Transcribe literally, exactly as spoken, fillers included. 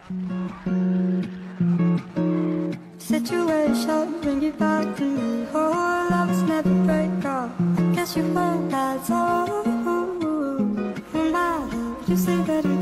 Situation bring you back to me. Oh, lovers never break up. I guess you heard that's all. Oh my love, you say that